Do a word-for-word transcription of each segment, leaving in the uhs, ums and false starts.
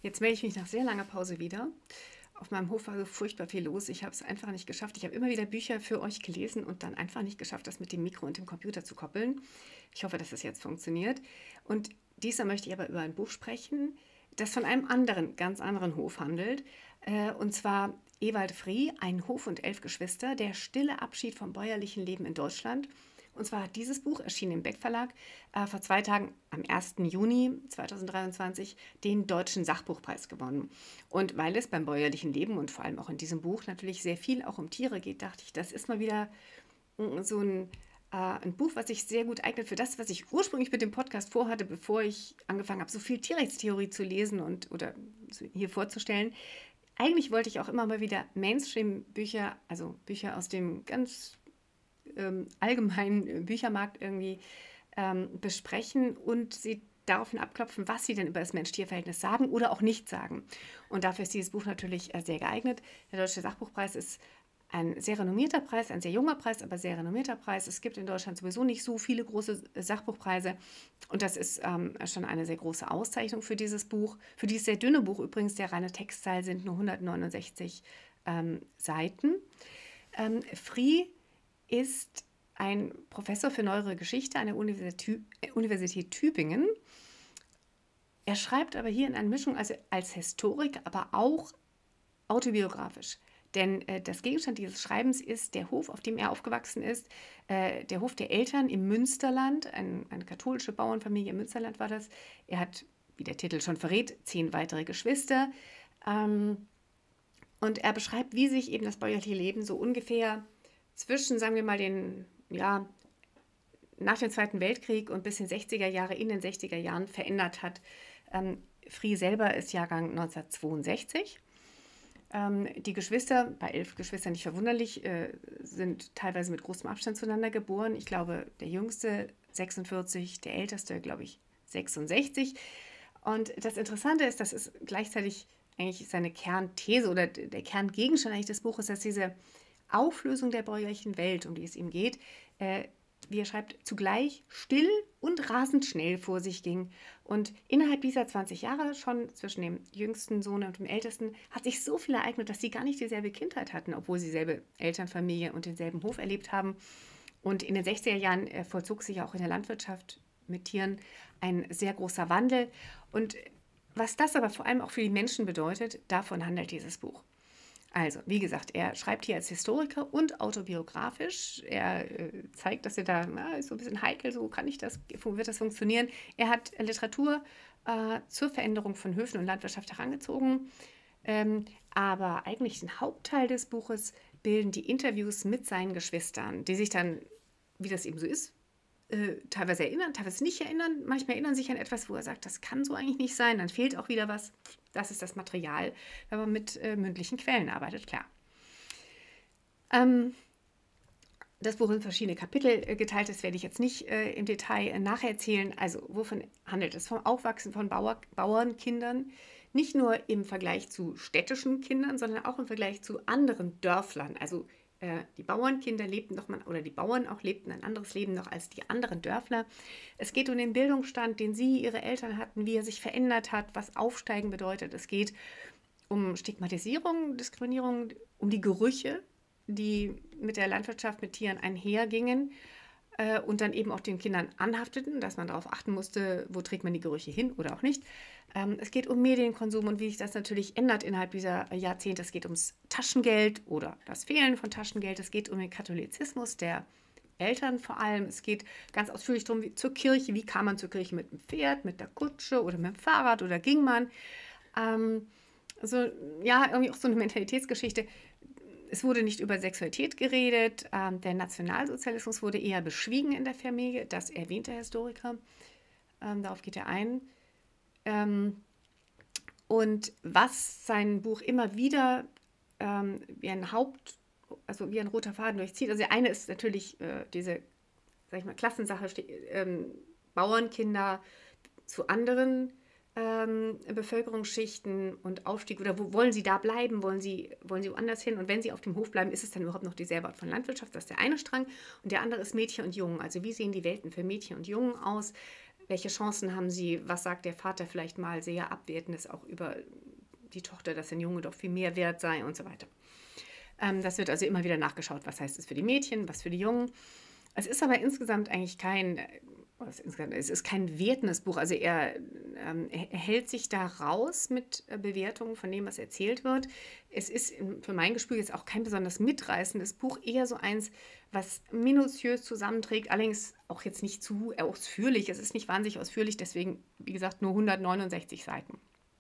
Jetzt melde ich mich nach sehr langer Pause wieder. Auf meinem Hof war so furchtbar viel los. Ich habe es einfach nicht geschafft. Ich habe immer wieder Bücher für euch gelesen und dann einfach nicht geschafft, das mit dem Mikro und dem Computer zu koppeln. Ich hoffe, dass es jetzt funktioniert. Und diesmal möchte ich aber über ein Buch sprechen, das von einem anderen, ganz anderen Hof handelt. Äh, Und zwar Ewald Frie, Ein Hof und elf Geschwister, der stille Abschied vom bäuerlichen Leben in Deutschland. Und zwar hat dieses Buch, erschienen im Beck Verlag, äh, vor zwei Tagen am ersten Juni zweitausenddreiundzwanzig den Deutschen Sachbuchpreis gewonnen. Und weil es beim bäuerlichen Leben und vor allem auch in diesem Buch natürlich sehr viel auch um Tiere geht, dachte ich, das ist mal wieder mm, so ein, äh, ein Buch, was sich sehr gut eignet für das, was ich ursprünglich mit dem Podcast vorhatte, bevor ich angefangen habe, so viel Tierrechtstheorie zu lesen und oder zu- hier vorzustellen. Eigentlich wollte ich auch immer mal wieder Mainstream-Bücher, also Bücher aus dem ganz ähm, allgemeinen äh, Büchermarkt irgendwie ähm, besprechen und sie daraufhin abklopfen, was sie denn über das Mensch-Tier-Verhältnis sagen oder auch nicht sagen. Und dafür ist dieses Buch natürlich äh, sehr geeignet. Der Deutsche Sachbuchpreis ist ein sehr renommierter Preis, ein sehr junger Preis, aber sehr renommierter Preis. Es gibt in Deutschland sowieso nicht so viele große äh, Sachbuchpreise und das ist ähm, schon eine sehr große Auszeichnung für dieses Buch. Für dieses sehr dünne Buch übrigens, der reine Textteil sind nur hundertneunundsechzig ähm, Seiten. Ähm, Free ist ein Professor für neuere Geschichte an der Universität, Universität Tübingen. Er schreibt aber hier in einer Mischung also als Historiker, aber auch autobiografisch. Denn äh, das Gegenstand dieses Schreibens ist der Hof, auf dem er aufgewachsen ist, äh, der Hof der Eltern im Münsterland, ein, eine katholische Bauernfamilie im Münsterland war das. Er hat, wie der Titel schon verrät, zehn weitere Geschwister. Ähm, und er beschreibt, wie sich eben das bäuerliche Leben so ungefähr zwischen, sagen wir mal, den, ja, nach dem Zweiten Weltkrieg und bis in den sechziger Jahre, in den sechziger Jahren verändert hat. Ähm, Frie selber ist Jahrgang neunzehnhundertzweiundsechzig. Ähm, die Geschwister, bei elf Geschwistern nicht verwunderlich, äh, sind teilweise mit großem Abstand zueinander geboren. Ich glaube, der jüngste sechsundvierzig, der älteste, glaube ich, sechsundsechzig. Und das Interessante ist, das ist gleichzeitig eigentlich seine Kernthese oder der Kerngegenstand eigentlich des Buches, dass diese Auflösung der bäuerlichen Welt, um die es ihm geht, äh, wie er schreibt, zugleich still und rasend schnell vor sich ging. Und innerhalb dieser zwanzig Jahre schon zwischen dem jüngsten Sohn und dem ältesten hat sich so viel ereignet, dass sie gar nicht dieselbe Kindheit hatten, obwohl sie dieselbe Elternfamilie und denselben Hof erlebt haben. Und in den sechziger Jahren äh, vollzog sich auch in der Landwirtschaft mit Tieren ein sehr großer Wandel. Und was das aber vor allem auch für die Menschen bedeutet, davon handelt dieses Buch. Also, wie gesagt, er schreibt hier als Historiker und autobiografisch. Er äh, zeigt, dass er da, na, ist so ein bisschen heikel, so kann ich das, wird das funktionieren. Er hat Literatur äh, zur Veränderung von Höfen und Landwirtschaft herangezogen. Ähm, aber eigentlich den Hauptteil des Buches bilden die Interviews mit seinen Geschwistern, die sich dann, wie das eben so ist, äh, teilweise erinnern, teilweise nicht erinnern. Manchmal erinnern sich an etwas, wo er sagt, das kann so eigentlich nicht sein. Dann fehlt auch wieder was. Das ist das Material, wenn man mit äh, mündlichen Quellen arbeitet, klar. Ähm, das Buch in verschiedene Kapitel äh, geteilt, das werde ich jetzt nicht äh, im Detail äh, nacherzählen. Also wovon handelt es? Vom Aufwachsen von Bauer, Bauernkindern, nicht nur im Vergleich zu städtischen Kindern, sondern auch im Vergleich zu anderen Dörflern. Also äh, die Bauernkinder lebten noch mal, oder die Bauern auch lebten ein anderes Leben noch als die anderen Dörfler. Es geht um den Bildungsstand, den sie, ihre Eltern hatten, wie er sich verändert hat, was Aufsteigen bedeutet. Es geht um Stigmatisierung, Diskriminierung, um die Gerüche, die mit der Landwirtschaft, mit Tieren einhergingen äh, und dann eben auch den Kindern anhafteten, dass man darauf achten musste, wo trägt man die Gerüche hin oder auch nicht. Ähm, es geht um Medienkonsum und wie sich das natürlich ändert innerhalb dieser Jahrzehnte. Es geht ums Taschengeld oder das Fehlen von Taschengeld. Es geht um den Katholizismus der Eltern vor allem. Es geht ganz ausführlich darum, wie, zur Kirche. Wie kam man zur Kirche mit dem Pferd, mit der Kutsche oder mit dem Fahrrad oder ging man? Ähm, so, ja, irgendwie auch so eine Mentalitätsgeschichte. Es wurde nicht über Sexualität geredet. Ähm, der Nationalsozialismus wurde eher beschwiegen in der Familie. Das erwähnt der Historiker. Ähm, darauf geht er ein. Ähm, und was sein Buch immer wieder ähm, wie ein Haupt, also wie ein roter Faden durchzieht. Also der eine ist natürlich äh, diese, sag ich mal, Klassensache, ähm, Bauernkinder zu anderen ähm, Bevölkerungsschichten und Aufstieg oder wo wollen sie da bleiben, wollen sie, wollen sie woanders hin und wenn sie auf dem Hof bleiben, ist es dann überhaupt noch dieselbe Art von Landwirtschaft, das ist der eine Strang und der andere ist Mädchen und Jungen, also wie sehen die Welten für Mädchen und Jungen aus, welche Chancen haben sie, was sagt der Vater vielleicht mal sehr Abwertendes auch über die Tochter, dass ein Junge doch viel mehr wert sei und so weiter. Ähm, das wird also immer wieder nachgeschaut, was heißt es für die Mädchen, was für die Jungen. Es ist aber insgesamt eigentlich kein, äh, was insgesamt, es ist kein wertendes Buch. Also er, ähm, er hält sich da raus mit äh, Bewertungen von dem, was erzählt wird. Es ist im- für mein Gespür jetzt auch kein besonders mitreißendes Buch, eher so eins, was minutiös zusammenträgt, allerdings auch jetzt nicht zu ausführlich. Es ist nicht wahnsinnig ausführlich, deswegen, wie gesagt, nur hundertneunundsechzig Seiten.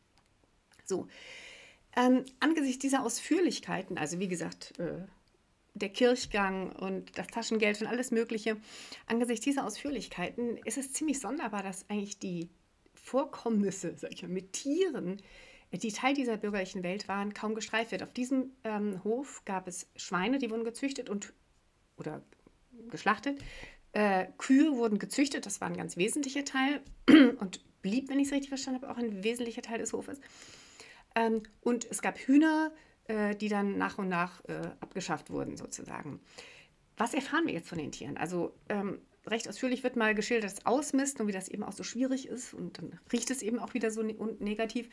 So, ähm, angesichts dieser Ausführlichkeiten, also wie gesagt, äh, der Kirchgang und das Taschengeld und alles Mögliche, angesichts dieser Ausführlichkeiten ist es ziemlich sonderbar, dass eigentlich die Vorkommnisse, sag ich mal, mit Tieren, äh, die Teil dieser bürgerlichen Welt waren, kaum gestreift wird. Auf diesem ähm, Hof gab es Schweine, die wurden gezüchtet und oder geschlachtet. Äh, Kühe wurden gezüchtet, das war ein ganz wesentlicher Teil und blieb, wenn ich es richtig verstanden habe, auch ein wesentlicher Teil des Hofes. Ähm, und es gab Hühner, äh, die dann nach und nach äh, abgeschafft wurden, sozusagen. Was erfahren wir jetzt von den Tieren? Also ähm, recht ausführlich wird mal geschildert, das Ausmisten und wie das eben auch so schwierig ist. Und dann riecht es eben auch wieder so ne und negativ.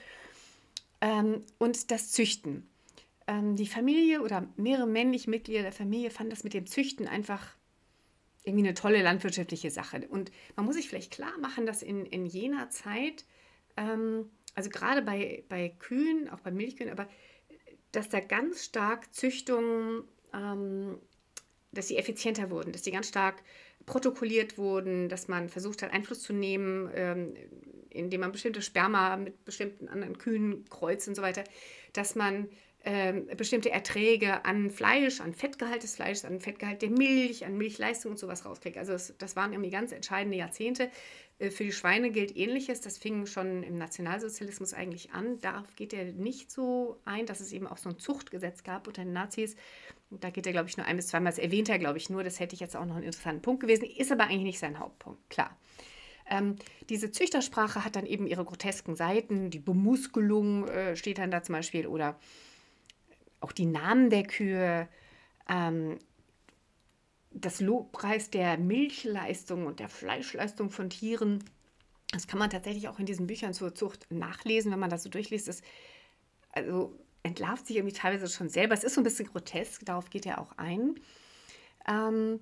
Ähm, und das Züchten. Ähm, die Familie oder mehrere männliche Mitglieder der Familie fanden das mit dem Züchten einfach irgendwie eine tolle landwirtschaftliche Sache. Und man muss sich vielleicht klar machen, dass in, in jener Zeit, ähm, also gerade bei, bei Kühen, auch bei Milchkühen, aber dass da ganz stark Züchtungen, ähm, dass sie effizienter wurden, dass die ganz stark protokolliert wurden, dass man versucht hat, Einfluss zu nehmen, ähm, indem man bestimmte Sperma mit bestimmten anderen Kühen kreuzt und so weiter, dass man ähm, bestimmte Erträge an Fleisch, an Fettgehalt des Fleisches, an Fettgehalt der Milch, an Milchleistung und sowas rauskriegt. Also das, das waren irgendwie ganz entscheidende Jahrzehnte. Äh, Für die Schweine gilt Ähnliches. Das fing schon im Nationalsozialismus eigentlich an. Darauf geht er nicht so ein, dass es eben auch so ein Zuchtgesetz gab unter den Nazis. Da geht er, glaube ich, nur ein bis zweimal. Das erwähnt er, glaube ich, nur. Das hätte ich jetzt auch noch einen interessanten Punkt gewesen. Ist aber eigentlich nicht sein Hauptpunkt, klar. Ähm, diese Züchtersprache hat dann eben ihre grotesken Seiten. Die Bemuskelung äh, steht dann da zum Beispiel oder auch die Namen der Kühe, ähm, das Lobpreis der Milchleistung und der Fleischleistung von Tieren. Das kann man tatsächlich auch in diesen Büchern zur Zucht nachlesen, wenn man das so durchliest. Das also entlarvt sich irgendwie teilweise schon selber. Es ist so ein bisschen grotesk, darauf geht er auch ein. Ähm,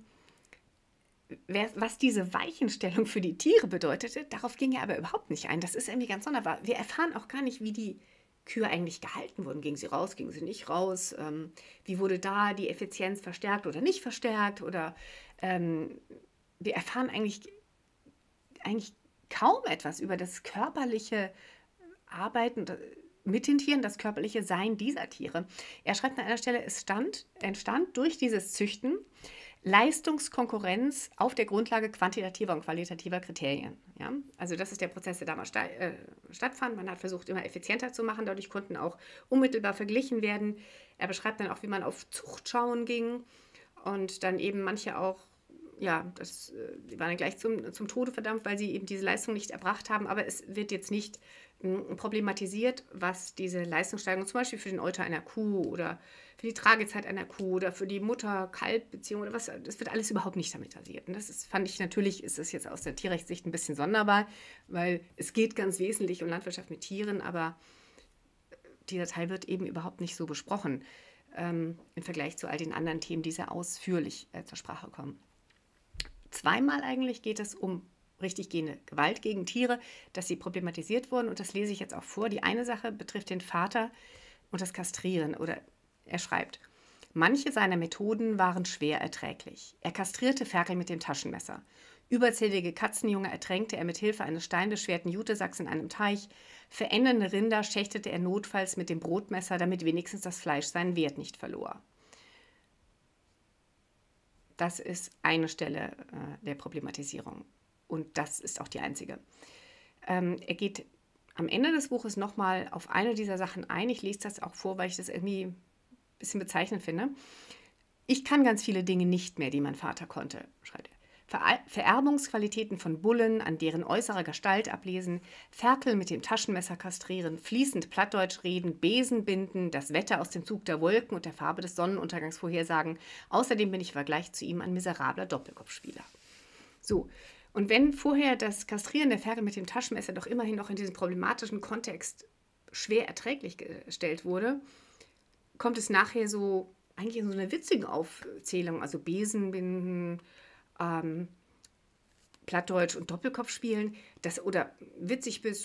wer, was diese Weichenstellung für die Tiere bedeutete, darauf ging er aber überhaupt nicht ein. Das ist irgendwie ganz sonderbar. Wir erfahren auch gar nicht, wie die Kühe eigentlich gehalten wurden. Gingen sie raus, gingen sie nicht raus? Ähm, wie wurde da die Effizienz verstärkt oder nicht verstärkt? Oder ähm, wir erfahren eigentlich, eigentlich kaum etwas über das körperliche Arbeiten mit den Tieren, das körperliche Sein dieser Tiere. Er schreibt an einer Stelle, es stand, entstand durch dieses Züchten Leistungskonkurrenz auf der Grundlage quantitativer und qualitativer Kriterien. Ja? Also das ist der Prozess, der damals sta äh, stattfand. Man hat versucht, immer effizienter zu machen. Dadurch konnten auch unmittelbar verglichen werden. Er beschreibt dann auch, wie man auf Zuchtschauen ging und dann eben manche auch, ja, das, äh, die waren dann gleich zum, zum Tode verdammt, weil sie eben diese Leistung nicht erbracht haben. Aber es wird jetzt nicht mh, problematisiert, was diese Leistungssteigerung zum Beispiel für den Euter einer Kuh oder für die Tragezeit einer Kuh oder für die Mutter-Kalb-Beziehung oder was, das wird alles überhaupt nicht thematisiert. Und das ist, fand ich natürlich, ist es jetzt aus der Tierrechtssicht ein bisschen sonderbar, weil es geht ganz wesentlich um Landwirtschaft mit Tieren, aber dieser Teil wird eben überhaupt nicht so besprochen ähm, im Vergleich zu all den anderen Themen, die sehr ausführlich äh, zur Sprache kommen. Zweimal eigentlich geht es um richtig gehende Gewalt gegen Tiere, dass sie problematisiert wurden und das lese ich jetzt auch vor. Die eine Sache betrifft den Vater und das Kastrieren oder er schreibt, manche seiner Methoden waren schwer erträglich. Er kastrierte Ferkel mit dem Taschenmesser. Überzählige Katzenjunge ertränkte er mit Hilfe eines steinbeschwerten Jutesacks in einem Teich. Verendende Rinder schächtete er notfalls mit dem Brotmesser, damit wenigstens das Fleisch seinen Wert nicht verlor. Das ist eine Stelle äh, der Problematisierung. Und das ist auch die einzige. Ähm, er geht am Ende des Buches nochmal auf eine dieser Sachen ein. Ich lese das auch vor, weil ich das irgendwie ein bisschen bezeichnend finde. Ich kann ganz viele Dinge nicht mehr, die mein Vater konnte, schreibt er. Ver Vererbungsqualitäten von Bullen, an deren äußerer Gestalt ablesen, Ferkel mit dem Taschenmesser kastrieren, fließend Plattdeutsch reden, Besen binden, das Wetter aus dem Zug der Wolken und der Farbe des Sonnenuntergangs vorhersagen. Außerdem bin ich im Vergleich zu ihm ein miserabler Doppelkopfspieler. So, Und wenn vorher das Kastrieren der Ferkel mit dem Taschenmesser doch immerhin noch in diesem problematischen Kontext schwer erträglich gestellt wurde, kommt es nachher so eigentlich in so einer witzigen Aufzählung, also Besenbinden, ähm, Plattdeutsch und Doppelkopfspielen, das, oder witzig bis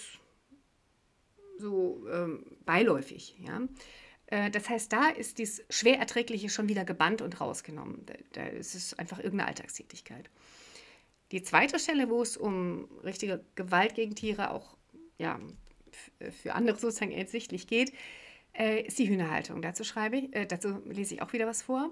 so ähm, beiläufig. Ja? Äh, das heißt, da ist dieses Schwererträgliche schon wieder gebannt und rausgenommen. Da, da ist es einfach irgendeine Alltagstätigkeit. Die zweite Stelle, wo es um richtige Gewalt gegen Tiere auch ja, für andere sozusagen ersichtlich geht, äh, ist die Hühnerhaltung. Dazu schreibe ich, äh, dazu lese ich auch wieder was vor.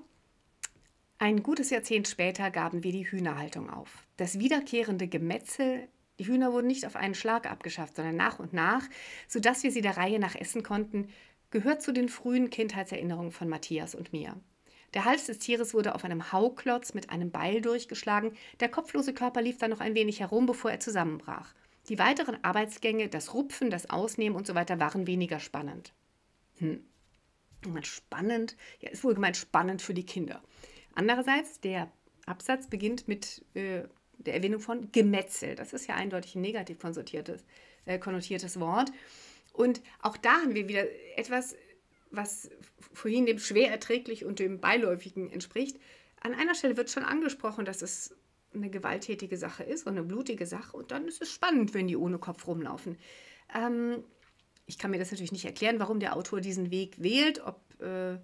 Ein gutes Jahrzehnt später gaben wir die Hühnerhaltung auf. Das wiederkehrende Gemetzel, die Hühner wurden nicht auf einen Schlag abgeschafft, sondern nach und nach, sodass wir sie der Reihe nach essen konnten, gehört zu den frühen Kindheitserinnerungen von Matthias und mir. Der Hals des Tieres wurde auf einem Hauklotz mit einem Beil durchgeschlagen, der kopflose Körper lief dann noch ein wenig herum, bevor er zusammenbrach. Die weiteren Arbeitsgänge, das Rupfen, das Ausnehmen und so weiter waren weniger spannend. Hm. Spannend, ja, ist wohl gemeint spannend für die Kinder. Andererseits, der Absatz beginnt mit äh, der Erwähnung von Gemetzel. Das ist ja eindeutig ein negativ konnotiertes, äh, konnotiertes Wort. Und auch da haben wir wieder etwas, was vorhin dem schwer erträglich und dem beiläufigen entspricht. An einer Stelle wird schon angesprochen, dass es eine gewalttätige Sache ist und eine blutige Sache. Und dann ist es spannend, wenn die ohne Kopf rumlaufen. Ähm, ich kann mir das natürlich nicht erklären, warum der Autor diesen Weg wählt, ob äh,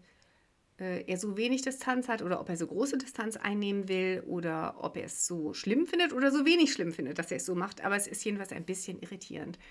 er so wenig Distanz hat oder ob er so große Distanz einnehmen will oder ob er es so schlimm findet oder so wenig schlimm findet, dass er es so macht. Aber es ist jedenfalls ein bisschen irritierend.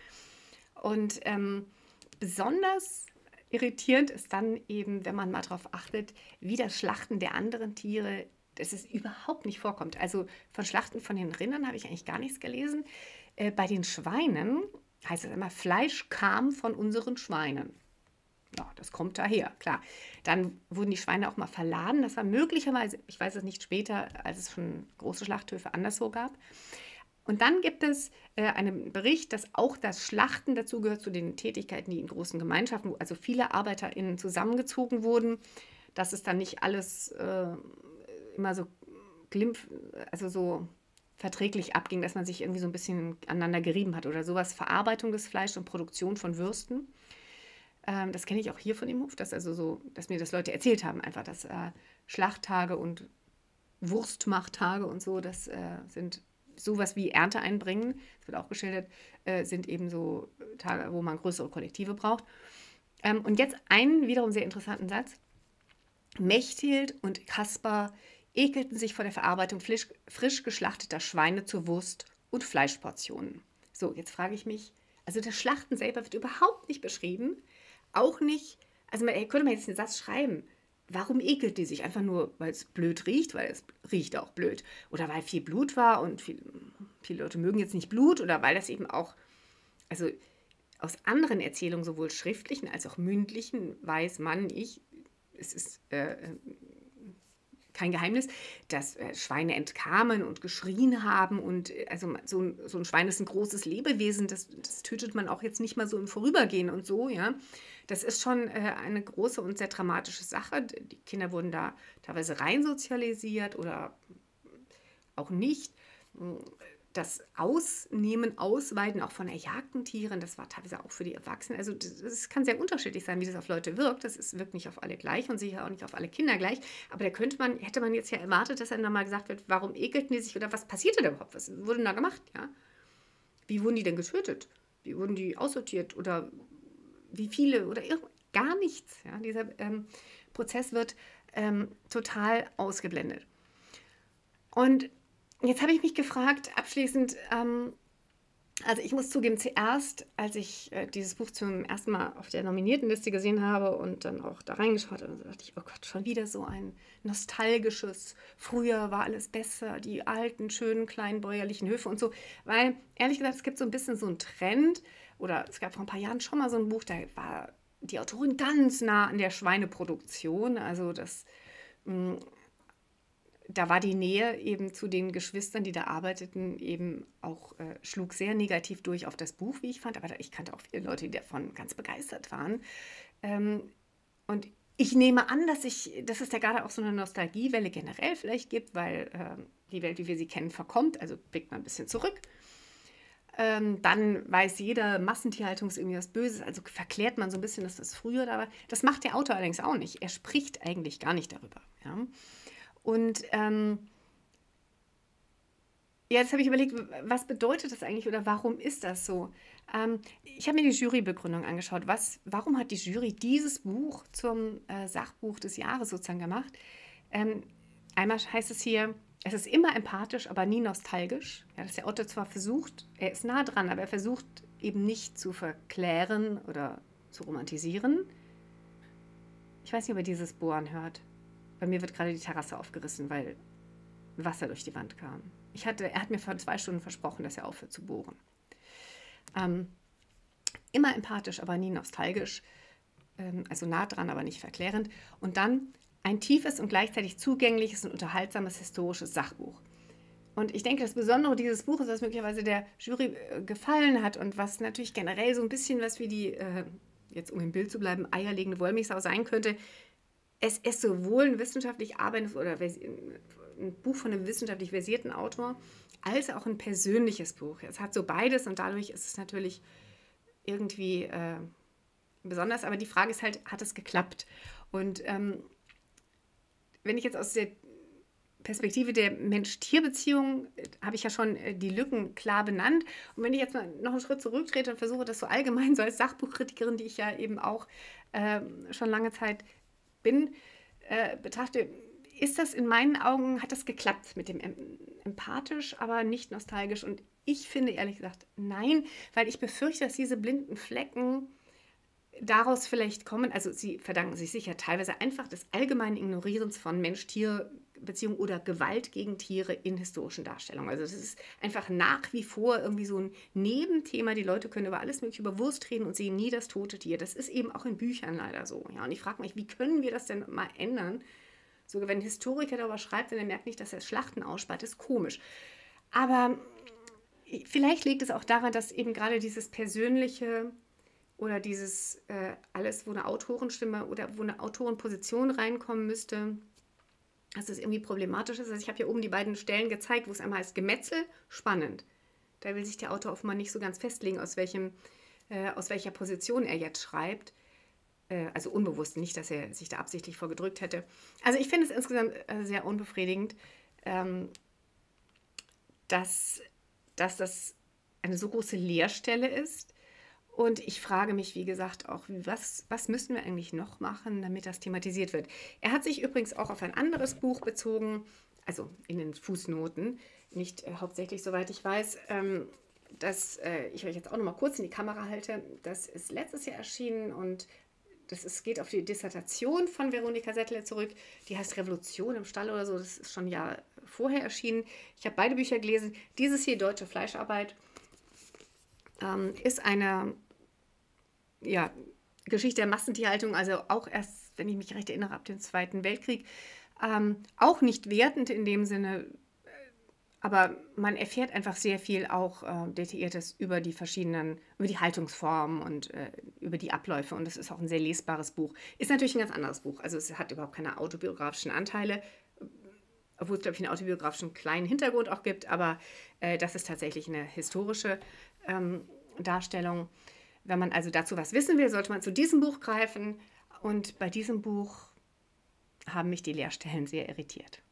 Und ähm, besonders irritierend ist dann eben, wenn man mal darauf achtet, wie das Schlachten der anderen Tiere, dass es überhaupt nicht vorkommt. Also von Schlachten von den Rindern habe ich eigentlich gar nichts gelesen. Äh, bei den Schweinen heißt es immer, Fleisch kam von unseren Schweinen. Ja, das kommt daher, klar. Dann wurden die Schweine auch mal verladen. Das war möglicherweise, ich weiß es nicht, später, als es schon große Schlachthöfe anderswo gab. Und dann gibt es äh, einen Bericht, dass auch das Schlachten dazu gehört, zu den Tätigkeiten, die in großen Gemeinschaften, wo also viele ArbeiterInnen zusammengezogen wurden, dass es dann nicht alles äh, immer so glimpf, also so verträglich abging, dass man sich irgendwie so ein bisschen aneinander gerieben hat oder sowas. Verarbeitung des Fleisches und Produktion von Würsten. Ähm, das kenne ich auch hier von dem Hof, dass, also so, dass mir das Leute erzählt haben, einfach, dass äh, Schlachttage und Wurstmachttage und so, das äh, sind sowas wie Ernte einbringen, das wird auch geschildert, äh, sind eben so Tage, wo man größere Kollektive braucht. Ähm, und jetzt einen wiederum sehr interessanten Satz. Mechthild und Kaspar ekelten sich vor der Verarbeitung frisch, frisch geschlachteter Schweine zur Wurst und Fleischportionen. So, jetzt frage ich mich, also das Schlachten selber wird überhaupt nicht beschrieben, auch nicht, also man könnte man jetzt einen Satz schreiben, warum ekelt die sich? Einfach nur, weil es blöd riecht, weil es riecht auch blöd. Oder weil viel Blut war und viel, viele Leute mögen jetzt nicht Blut oder weil das eben auch, also aus anderen Erzählungen, sowohl schriftlichen als auch mündlichen, weiß man, ich, es ist äh, kein Geheimnis, dass äh, Schweine entkamen und geschrien haben und äh, also so ein, so ein Schwein ist ein großes Lebewesen, das, das tötet man auch jetzt nicht mal so im Vorübergehen und so, ja. Das ist schon äh, eine große und sehr dramatische Sache. Die Kinder wurden da teilweise rein sozialisiert oder auch nicht. Das Ausnehmen, Ausweiden auch von erjagten Tieren, das war teilweise auch für die Erwachsenen. Also das, das kann sehr unterschiedlich sein, wie das auf Leute wirkt. Das ist, wirkt nicht auf alle gleich und sicher auch nicht auf alle Kinder gleich. Aber da könnte man, hätte man jetzt ja erwartet, dass dann nochmal gesagt wird, warum ekelten die sich oder was passierte da überhaupt? Was wurde da gemacht? Ja? Wie wurden die denn getötet? Wie wurden die aussortiert oder wie viele oder irgend, gar nichts. Ja? Dieser ähm, Prozess wird ähm, total ausgeblendet. Und jetzt habe ich mich gefragt, abschließend, ähm, also ich muss zugeben, zuerst, als ich äh, dieses Buch zum ersten Mal auf der Nominiertenliste gesehen habe und dann auch da reingeschaut habe, dachte ich, oh Gott, schon wieder so ein nostalgisches, früher war alles besser, die alten, schönen, kleinen bäuerlichen Höfe und so, weil ehrlich gesagt, es gibt so ein bisschen so einen Trend, oder es gab vor ein paar Jahren schon mal so ein Buch, da war die Autorin ganz nah an der Schweineproduktion, also das... Mh, da war die Nähe eben zu den Geschwistern, die da arbeiteten, eben auch, äh, schlug sehr negativ durch auf das Buch, wie ich fand. Aber ich kannte auch viele Leute, die davon ganz begeistert waren. Ähm, und ich nehme an, dass, ich, dass es da gerade auch so eine Nostalgiewelle generell vielleicht gibt, weil ähm, die Welt, wie wir sie kennen, verkommt, also blickt man ein bisschen zurück. Ähm, dann weiß jeder, Massentierhaltung ist irgendwie was Böses, also verklärt man so ein bisschen, dass das früher da war. Das macht der Autor allerdings auch nicht. Er spricht eigentlich gar nicht darüber. Ja? Und ähm, ja, jetzt habe ich überlegt, was bedeutet das eigentlich oder warum ist das so? Ähm, ich habe mir die Jurybegründung angeschaut. Was, warum hat die Jury dieses Buch zum äh, Sachbuch des Jahres sozusagen gemacht? Ähm, einmal heißt es hier, es ist immer empathisch, aber nie nostalgisch. Ja, dass der Autor zwar versucht, er ist nah dran, aber er versucht eben nicht zu verklären oder zu romantisieren. Ich weiß nicht, ob ihr dieses Bohren hört. Bei mir wird gerade die Terrasse aufgerissen, weil Wasser durch die Wand kam. Ich hatte, er hat mir vor zwei Stunden versprochen, dass er aufhört zu bohren. Ähm, immer empathisch, aber nie nostalgisch. Ähm, also nah dran, aber nicht verklärend. Und dann ein tiefes und gleichzeitig zugängliches und unterhaltsames historisches Sachbuch. Und ich denke, das Besondere dieses Buches, was möglicherweise der Jury äh, gefallen hat und was natürlich generell so ein bisschen was wie die, äh, jetzt um im Bild zu bleiben, eierlegende Wollmilchsau sein könnte, es ist sowohl ein wissenschaftlich arbeitendes oder ein Buch von einem wissenschaftlich versierten Autor, als auch ein persönliches Buch. Es hat so beides und dadurch ist es natürlich irgendwie äh, besonders. Aber die Frage ist halt, hat es geklappt? Und ähm, wenn ich jetzt aus der Perspektive der Mensch-Tier-Beziehung äh, habe ich ja schon äh, die Lücken klar benannt. Und wenn ich jetzt mal noch einen Schritt zurücktrete und versuche, das so allgemein so als Sachbuchkritikerin, die ich ja eben auch äh, schon lange Zeit bin, äh, betrachte, ist das in meinen Augen, hat das geklappt mit dem empathisch, aber nicht nostalgisch. Und ich finde ehrlich gesagt nein, weil ich befürchte, dass diese blinden Flecken daraus vielleicht kommen, also sie verdanken sich sicher teilweise einfach des allgemeinen Ignorierens von Mensch-Tier-Beziehungen oder Gewalt gegen Tiere in historischen Darstellungen. Also das ist einfach nach wie vor irgendwie so ein Nebenthema. Die Leute können über alles mögliche über Wurst reden und sehen nie das tote Tier. Das ist eben auch in Büchern leider so. Ja, und ich frage mich, wie können wir das denn mal ändern? Sogar wenn ein Historiker darüber schreibt und er merkt nicht, dass er Schlachten ausspart, ist komisch. Aber vielleicht liegt es auch daran, dass eben gerade dieses persönliche oder dieses äh, alles, wo eine Autorenstimme oder wo eine Autorenposition reinkommen müsste, dass es irgendwie problematisch ist. Also ich habe hier oben die beiden Stellen gezeigt, wo es einmal heißt Gemetzel, spannend. Da will sich der Autor offenbar nicht so ganz festlegen, aus, welchem, äh, aus welcher Position er jetzt schreibt. Äh, also unbewusst, nicht, dass er sich da absichtlich vorgedrückt hätte. Also ich finde es insgesamt äh, sehr unbefriedigend, ähm, dass, dass das eine so große Leerstelle ist. Und ich frage mich, wie gesagt, auch, was, was müssen wir eigentlich noch machen, damit das thematisiert wird. Er hat sich übrigens auch auf ein anderes Buch bezogen, also in den Fußnoten, nicht äh, hauptsächlich, soweit ich weiß, ähm, das äh, ich euch jetzt auch noch mal kurz in die Kamera halte. Das ist letztes Jahr erschienen und das ist, geht auf die Dissertation von Veronika Settle zurück. Die heißt Revolution im Stall oder so. Das ist schon ein Jahr vorher erschienen. Ich habe beide Bücher gelesen. Dieses hier, Deutsche Fleischarbeit, ähm, ist eine ja, Geschichte der Massentierhaltung, also auch erst, wenn ich mich recht erinnere, ab dem Zweiten Weltkrieg. Ähm, auch nicht wertend in dem Sinne, aber man erfährt einfach sehr viel auch äh, Detailliertes über die verschiedenen, über die Haltungsformen und äh, über die Abläufe. Und es ist auch ein sehr lesbares Buch. Ist natürlich ein ganz anderes Buch. Also es hat überhaupt keine autobiografischen Anteile, obwohl es, glaube ich, einen autobiografischen kleinen Hintergrund auch gibt. Aber äh, das ist tatsächlich eine historische ähm, Darstellung. Wenn man also dazu was wissen will, sollte man zu diesem Buch greifen. Und bei diesem Buch haben mich die Leerstellen sehr irritiert.